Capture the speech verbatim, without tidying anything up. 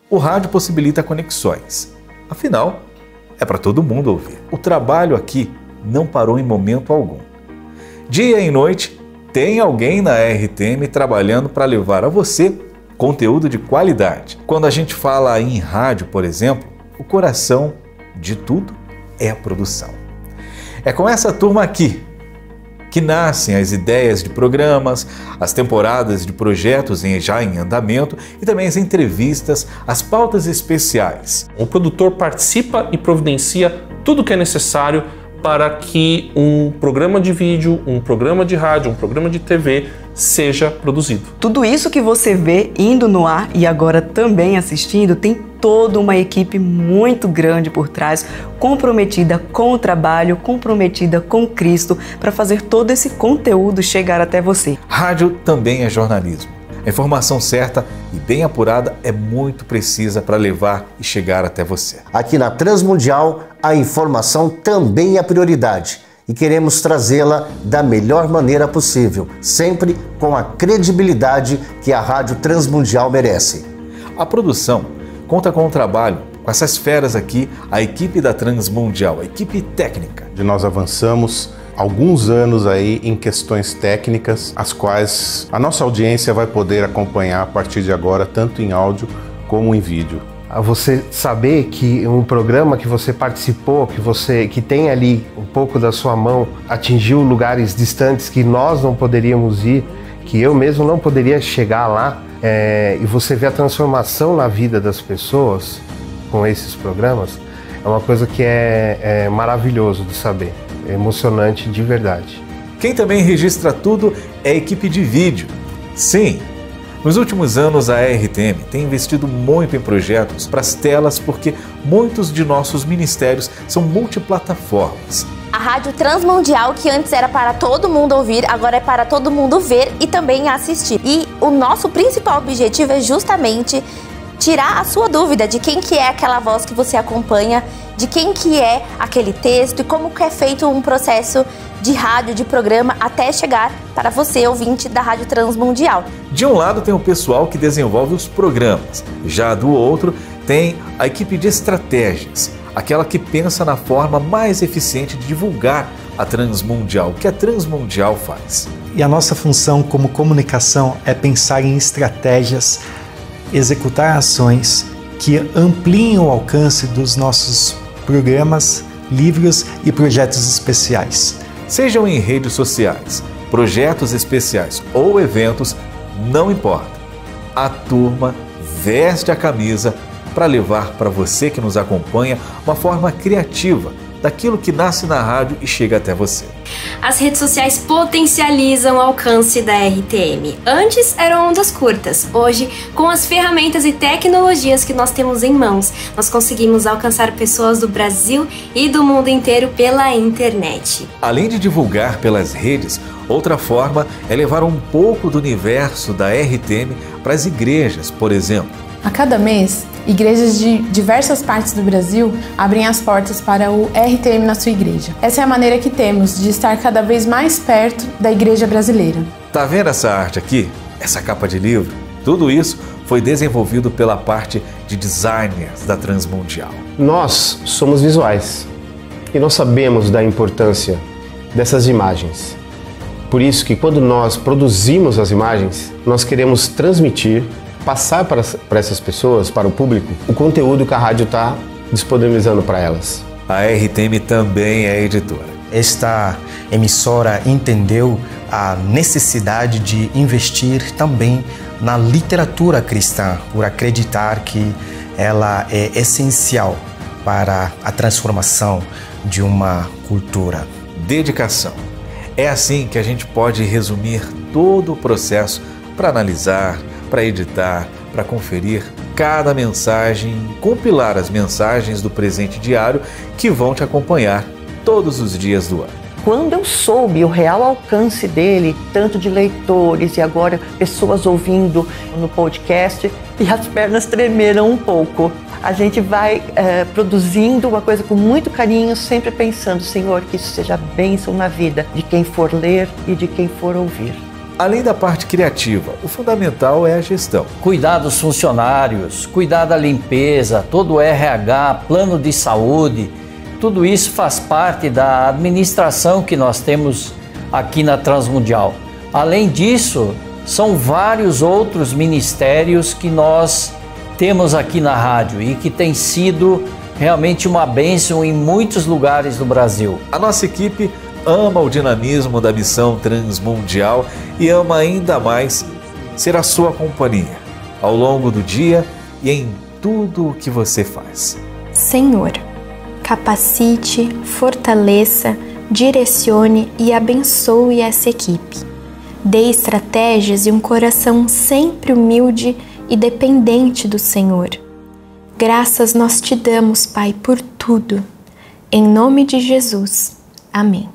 O rádio possibilita conexões. Afinal, é para todo mundo ouvir. O trabalho aqui não parou em momento algum. Dia e noite, tem alguém na R T M trabalhando para levar a você conteúdo de qualidade. Quando a gente fala em rádio, por exemplo, o coração de tudo é a produção. É com essa turma aqui que nascem as ideias de programas, as temporadas de projetos em, já em andamento e também as entrevistas, as pautas especiais. O produtor participa e providencia tudo o que é necessário para que um programa de vídeo, um programa de rádio, um programa de T V seja produzido. Tudo isso que você vê indo no ar e agora também assistindo tem toda uma equipe muito grande por trás, comprometida com o trabalho, comprometida com Cristo, para fazer todo esse conteúdo chegar até você. Rádio também é jornalismo. A informação certa e bem apurada é muito precisa para levar e chegar até você. Aqui na Transmundial, a informação também é prioridade e queremos trazê-la da melhor maneira possível, sempre com a credibilidade que a Rádio Transmundial merece. A produção conta com o trabalho, com essas feras aqui, a equipe da Transmundial, a equipe técnica. Nós avançamos alguns anos aí em questões técnicas, as quais a nossa audiência vai poder acompanhar a partir de agora, tanto em áudio como em vídeo. Você saber que um programa que você participou, que você que tem ali um pouco da sua mão, atingiu lugares distantes que nós não poderíamos ir, que eu mesmo não poderia chegar lá, é, e você vê a transformação na vida das pessoas com esses programas, é uma coisa que é, é maravilhoso de saber. É emocionante de verdade. Quem também registra tudo é a equipe de vídeo. Sim, nos últimos anos a R T M tem investido muito em projetos para as telas porque muitos de nossos ministérios são multiplataformas. A Rádio Transmundial, que antes era para todo mundo ouvir, agora é para todo mundo ver e também assistir. E o nosso principal objetivo é justamente tirar a sua dúvida de quem que é aquela voz que você acompanha, de quem que é aquele texto e como que é feito um processo de rádio, de programa, até chegar para você, ouvinte da Rádio Transmundial. De um lado tem o pessoal que desenvolve os programas, já do outro tem a equipe de estratégias, aquela que pensa na forma mais eficiente de divulgar a Transmundial, o que a Transmundial faz. E a nossa função como comunicação é pensar em estratégias, executar ações que ampliem o alcance dos nossos programas, livros e projetos especiais. Sejam em redes sociais, projetos especiais ou eventos, não importa. A turma veste a camisa para levar para você que nos acompanha uma forma criativa daquilo que nasce na rádio e chega até você. As redes sociais potencializam o alcance da R T M. Antes eram ondas curtas. Hoje, com as ferramentas e tecnologias que nós temos em mãos, nós conseguimos alcançar pessoas do Brasil e do mundo inteiro pela internet. Além de divulgar pelas redes, outra forma é levar um pouco do universo da R T M para as igrejas, por exemplo. A cada mês, igrejas de diversas partes do Brasil abrem as portas para o R T M na sua igreja. Essa é a maneira que temos de estar cada vez mais perto da igreja brasileira. Tá vendo essa arte aqui? Essa capa de livro? Tudo isso foi desenvolvido pela parte de designers da Transmundial. Nós somos visuais e nós sabemos da importância dessas imagens. Por isso que quando nós produzimos as imagens, nós queremos transmitir, passar para, para essas pessoas, para o público, o conteúdo que a rádio está disponibilizando para elas. A R T M também é editora. Esta emissora entendeu a necessidade de investir também na literatura cristã, por acreditar que ela é essencial para a transformação de uma cultura. Dedicação. É assim que a gente pode resumir todo o processo para analisar, para editar, para conferir cada mensagem, compilar as mensagens do presente diário que vão te acompanhar todos os dias do ano. Quando eu soube o real alcance dele, tanto de leitores e agora pessoas ouvindo no podcast, e as pernas tremeram um pouco. A gente vai é, produzindo uma coisa com muito carinho, sempre pensando, Senhor, que isso seja bênção na vida de quem for ler e de quem for ouvir. Além da parte criativa, o fundamental é a gestão. Cuidar dos funcionários, cuidar da limpeza, todo o R H, plano de saúde, tudo isso faz parte da administração que nós temos aqui na Transmundial. Além disso, são vários outros ministérios que nós temos aqui na rádio e que tem sido realmente uma bênção em muitos lugares do Brasil. A nossa equipe ama o dinamismo da missão transmundial e ama ainda mais ser a sua companhia ao longo do dia e em tudo o que você faz. Senhor, capacite, fortaleça, direcione e abençoe essa equipe. Dê estratégias e um coração sempre humilde e dependente do Senhor. Graças nós te damos, Pai, por tudo. Em nome de Jesus. Amém.